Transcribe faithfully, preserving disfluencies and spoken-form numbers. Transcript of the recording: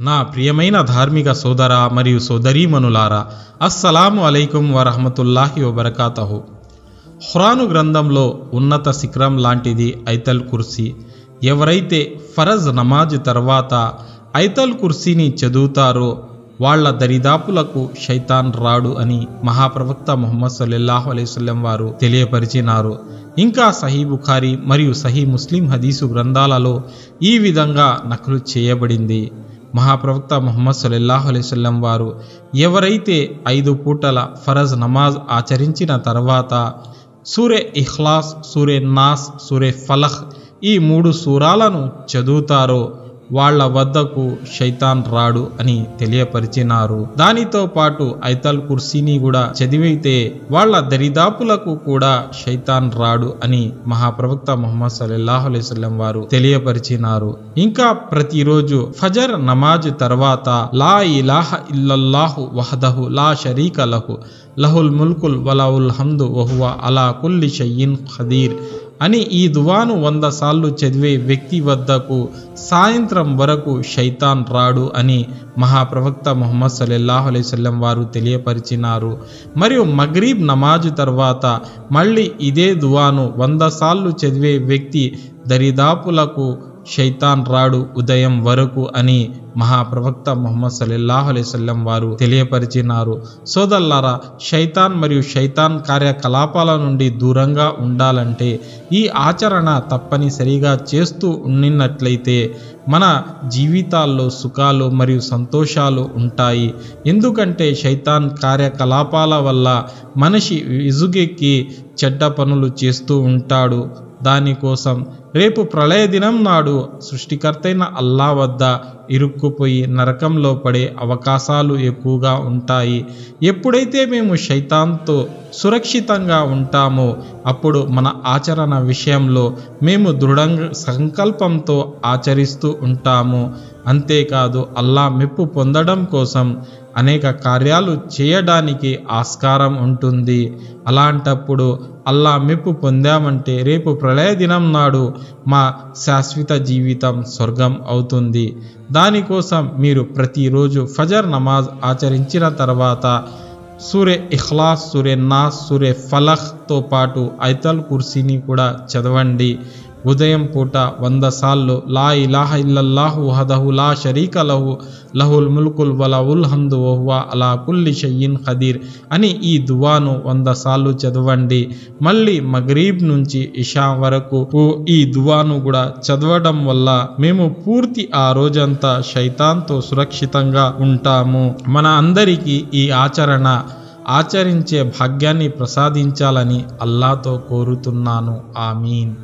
నా ప్రియమైన ధార్మిక సోదర మరియు సోదరీమణులారా, అస్సలాము అలైకుం వరహమతుల్లాహి వబరకాతహు. ఖురాను గ్రంథంలో ఉన్నత శిఖరం లాంటిది ఐతల్ కుర్సీ. ఎవరైతే ఫరజ్ నమాజ్ తర్వాత ఐతల్ కుర్సీని చదువుతారో వాళ్ల దరిదాపులకు శైతాన్ రాడు అని మహాప్రవక్త ముహమ్మద్ సల్లల్లాహు అలైహి వసల్లం వారు తెలియపరిచినారు. ఇంకా సహీ బుఖారీ మరియు సహీ ముస్లిం హదీసు గ్రంథాలలో ఈ విధంగా నకలు చేయబడింది. మహాప్రవక్త ముహమ్మద్ సల్లల్లాహు అలైహి వసల్లం వారు ఎవరైతే ఐదు పూటల ఫరజ్ నమాజ్ ఆచరించిన తర్వాత సూరే ఇఖ్లాస్, సూరే నాస్, సూరే ఫలహ్ ఈ మూడు సూరాలను చదువుతారో వాళ్ల వద్దకు శైతాన్ రాడు అని తెలియపరిచినారు. దానితో పాటు ఐతల్ కుర్సీని కూడా చదివితే వాళ్ల దరిదాపులకు కూడా శైతాన్ రాడు అని మహాప్రవక్త ముహమ్మద్ సల్లల్లాహు అలైహి వసల్లం వారు తెలియపరిచినారు. ఇంకా ప్రతిరోజు ఫజర్ నమాజ్ తర్వాత లా ఇలాహ ఇల్లల్లాహు వహదహు లా షరీక లహు లహుల్ ముల్కుల్ వలహుల్ హమ్దు వహువ అలా కుల్లి షయ్యిన్ ఖదీర్ అని ఈ దువాను వంద సార్లు చదివే వ్యక్తి వద్దకు సాయంత్రం వరకు శైతాన్ రాడు అని మహాప్రవక్త ముహమ్మద్ సల్లల్లాహు అలైహి వసల్లం వారు తెలియపరిచినారు. మరియు మగ్రిబ్ నమాజ్ తర్వాత మళ్ళీ ఇదే దువాను వంద సార్లు చదివే వ్యక్తి దరిదాపులకు శైతాన్ రాడు ఉదయం వరకు అని మహాప్రవక్త ముహమ్మద్ సల్లల్లాహు అలైహి వసల్లం వారు తెలియపరిచినారు. సోదరులారా, శైతాన్ మరియు శైతాన్ కార్యకలాపాల నుండి దూరంగా ఉండాలంటే ఈ ఆచరణ తప్పనిసరిగా చేస్తూ ఉండినట్లయితే మన జీవితాల్లో సుఖాలు మరియు సంతోషాలు ఉంటాయి. ఎందుకంటే శైతాన్ కార్యకలాపాల వల్ల మనిషి విసుగెక్కి చెడ్డ పనులు చేస్తూ ఉంటాడు. దానికోసం రేపు ప్రళయ దినం నాడు సృష్టికర్తైన అల్లా వద్ద ఇరుక్కుపోయి నరకంలో పడే అవకాశాలు ఎక్కువగా ఉంటాయి. ఎప్పుడైతే మేము శైతాన్తో సురక్షితంగా ఉంటామో అప్పుడు మన ఆచరణ విషయంలో మేము దృఢంగా సంకల్పంతో ఆచరిస్తూ ఉంటాము. అంతేకాదు అల్లా మెప్పు పొందడం కోసం అనేక కార్యాలు చేయడానికి ఆస్కారం ఉంటుంది. అలాంటప్పుడు అల్లా మెప్పు పొందామంటే రేపు ప్రళయ దినం నాడు మా శాశ్వత జీవితం స్వర్గం అవుతుంది. దానికోసం మీరు ప్రతిరోజు ఫజర్ నమాజ్ ఆచరించిన తర్వాత సూరే ఇఖ్లాస్, సూరే నాస్, సూరే ఫలహ్తో పాటు ఐతల్ కుర్సీని కూడా చదవండి. ఉదయం పూట వంద సార్లు లా ఇలాహ ఇల్లల్లాహు వహదహు లా షరీక లహు లహుల్ ముల్కుల్ వలహుల్ హమ్దు వహువ అలా కుల్లి షయ్యిన్ ఖదీర్ అని ఈ దువాను వంద సార్లు చదవండి. మళ్ళీ మగ్రీబ్ నుంచి ఇషా వరకు ఈ దువాను కూడా చదవడం వల్ల మేము పూర్తి ఆ రోజంతా శైతాన్తో సురక్షితంగా ఉంటాము. మన అందరికీ ఈ ఆచరణ ఆచరించే భాగ్యాన్ని ప్రసాదించాలని అల్లాతో కోరుతున్నాను. ఆమీన్.